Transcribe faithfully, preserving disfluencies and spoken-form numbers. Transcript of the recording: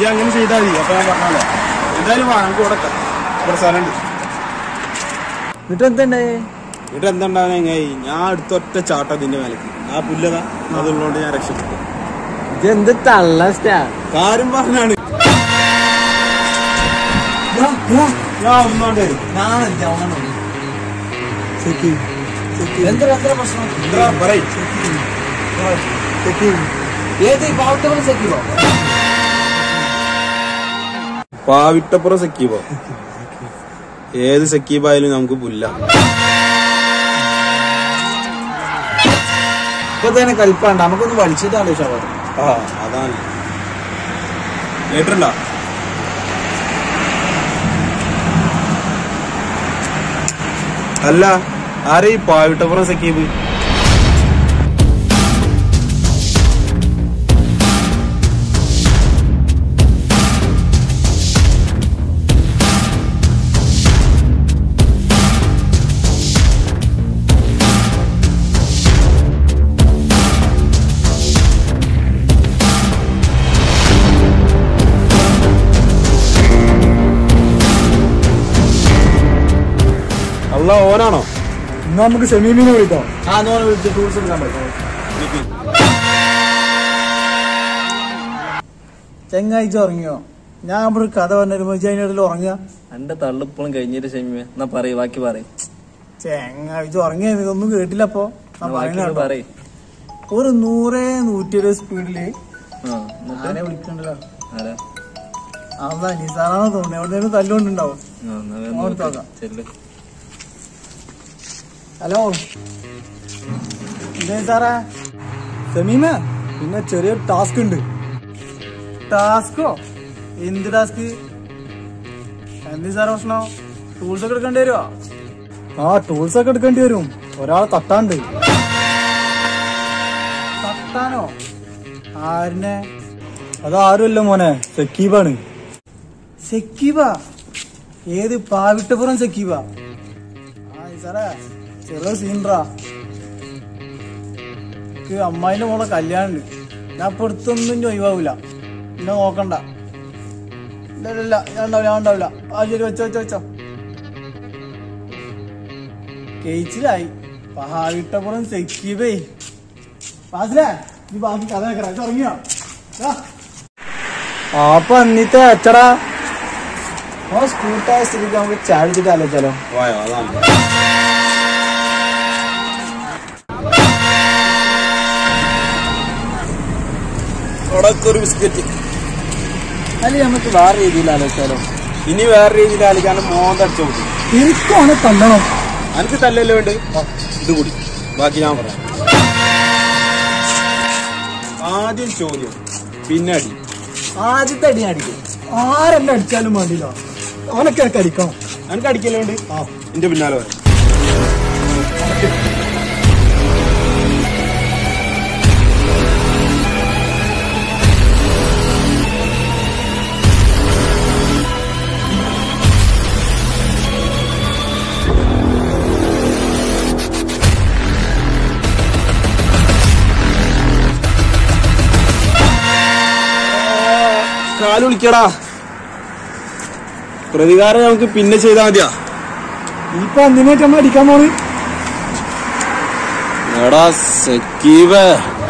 അങ്ങനെ ചെയ്താൽ മതി. അപ്പൊ ഞാൻ പറഞ്ഞാലോ എന്തായാലും വാ നമുക്ക് കൊടുക്കാം. ഇവിടെ സ്ഥലമുണ്ട്. എന്നിട്ട് എന്തുണ്ടായേ? എന്നിട്ട് എന്തുണ്ടാവുന്ന എങ്ങനെ ഞാൻ അടുത്തൊറ്റ ചാട്ട ഇതിന്റെ മേലേക്ക് ആ പുല്ലതാ അതുള്ളതുകൊണ്ട് ഞാൻ രക്ഷപ്പെട്ടു. ഇതെന്ത് തള്ള കാര്യം പറഞ്ഞാണ് ഞാൻ ഒന്നോണ്ട് എന്താ പ്രശ്നം? ഏത് പാവട്ടപ്പുറം സെക്കീവോ? പാവിട്ടപ്പുറം സെക്കീബോ? ഏത് സെക്കീബായാലും നമുക്ക് പുല്ല. ഇപ്പൊ തന്നെ കൽപ്പാണ്ട് നമുക്കൊന്ന് വലിച്ചിട്ടാണ് ഷവർ. ആ അതാണ് ലേറ്ററുണ്ടോ? അല്ല ആരെ ഈ പാവിട്ടപ്പുറം സക്കീബ്? അല്ല ഓനാണോ? എന്നാ നമുക്ക് സെമീമിനെ വിളിക്കാം. ആ നോനെ വിളിച്ച് ടൂൾസ് എടുക്കാൻ പറ്റും. ചെങ്ങാഴ്ച ഉറങ്ങിയോ? ഞാൻ ഇവിടെ ഒരു കഥ പറഞ്ഞിരുമ്പോ അതിന്റെ ഇടയിൽ ഉറങ്ങുക. എന്റെ തള്ളിപ്പോഴും കഴിഞ്ഞിട്ട് ഷെമിമേ എന്നാ പറയ് ബാക്കി പറയും. ചെങ്ങാഴ്ച ഉറങ്ങിയ ഒന്നും കേട്ടില്ല. അപ്പൊ പറയും. ഒരു നൂറ് നൂറ്റി ഇരുപത് സ്പീഡില് ആരെ വിളിക്കണ്ടല്ലോ. അതാ നിസാറാന്ന് തോന്നി. എവിടെയും തല്ലുകൊണ്ടുണ്ടാവും. ഹലോ എന്തേ സാറേ? സെമീമ പിന്നെ ചെറിയൊരു ടാസ്ക് ഉണ്ട്. ടാസ്കോ? എന്ത് ടാസ്ക്? എന്ത് സാറേ പ്രശ്നം? ടൂൾസ് ഒക്കെ എടുക്കേണ്ടി വരുമോ? ആ ടൂൾസ് ഒക്കെ എടുക്കേണ്ടി വരും. ഒരാളെ തട്ടാണ്ട്. തട്ടാനോ? ആരിനെ? അതാരുമല്ല മോനെ, സക്കീബാണ്. സക്കീബ? ഏത് പാവിട്ടപ്പുറം സക്കീബ? ആ സാറേ ചെറിയ സീൻറാ. അമ്മായിന്റെ മോളെ കല്യാണുണ്ട്. ഞാൻ ഇപ്പൊ അടുത്തൊന്നും ഒഴിവാവൂല. എന്നെ നോക്കണ്ട. ഇല്ല ഇല്ല ഞാൻ ഉണ്ടാവില്ല ഞാൻ ഉണ്ടാവില്ല. ആ ശരി വെച്ചോ വെച്ചോ വെച്ചോ. കേച്ചിലായി. പാവിട്ടപ്പുറം സക്കീബേ. പാസിലേ നീ ബാക്കി കഥ വെക്കറ തുടങ്ങിയോ? അപ്പൊ എന്നിട്ട് അച്ചടാ ഓ സ്കൂട്ടായ സ്ഥിതിക്ക് നമുക്ക് ചാടിച്ചിട്ട് ആലോചിച്ചാലോ? ഒരു ബിസ്ക്കറ്റ്. അല്ലെങ്കിൽ നമുക്ക് വേറെ രീതിയിൽ ആലോചിച്ചാലോ? ഇനി വേറെ രീതിയിൽ ആലോചിക്കാനും മോന്തടിച്ചു നോക്കി. എനിക്കാണ് തല്ലണം. എനിക്ക് തല്ലല്ലേ വേണ്ട. ഇത് കൂടി ബാക്കി ഞാൻ പറയാം. ആദ്യം ചോദ്യം പിന്നെ അടി. ആദ്യത്തെ അടി അടിക്കും. ആരെന്നെ അടിച്ചാലും വേണ്ടില്ല. അവനൊക്കെ എനിക്ക് അടിക്കണം. എനിക്ക് അടിക്കല്ലേ വേണ്ട. ആ എന്റെ പിന്നാലെ വരാം. കാല് വിളിക്കടാ. പ്രതികാരം നമുക്ക് പിന്നെ ചെയ്താൽ മതിയാ. ഇപ്പൊ എന്തിനായിട്ട് നമ്മൾ അടിക്കാൻ പോണ്? എടാ സക്കീബ്